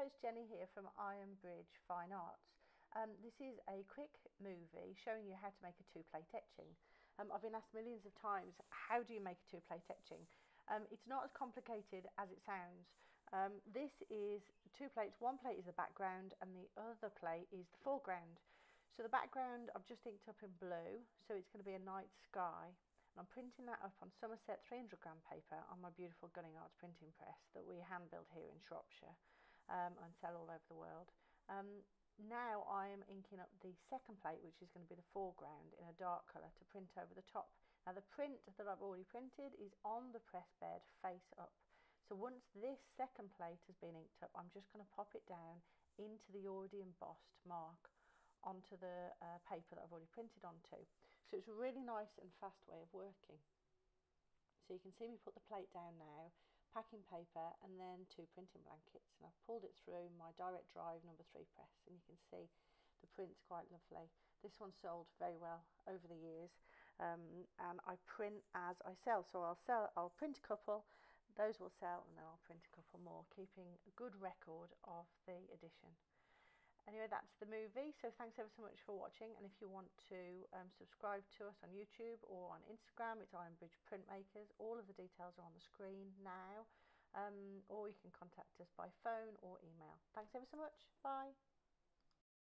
it's Jenny here from Iron Bridge Fine Arts. This is a quick movie showing you how to make a two-plate etching. I've been asked millions of times, how do you make a two-plate etching? It's not as complicated as it sounds. This is two plates. One plate is the background and the other plate is the foreground. So the background I've just inked up in blue, so it's going to be a night sky. And I'm printing that up on Somerset 300-gram paper on my beautiful Gunning Arts printing press that we hand build here in Shropshire and sell all over the world. Now I'm inking up the second plate, which is going to be the foreground, in a dark colour to print over the top. Now the print that I've already printed is on the press bed face up. So once this second plate has been inked up, I'm just going to pop it down into the already embossed mark onto the paper that I've already printed onto. So it's a really nice and fast way of working. So you can see me put the plate down now, packing paper and then 2 printing blankets, and I've pulled it through my direct drive number 3 press, and you can see the print's quite lovely. This one sold very well over the years, and I print as I sell. So I'll print a couple, those will sell, and then I'll print a couple more, keeping a good record of the edition. Anyway, that's the movie, so thanks ever so much for watching, and if you want to subscribe to us on YouTube or on Instagram, it's Ironbridge Printmakers. All of the details are on the screen now, or you can contact us by phone or email. Thanks ever so much. Bye.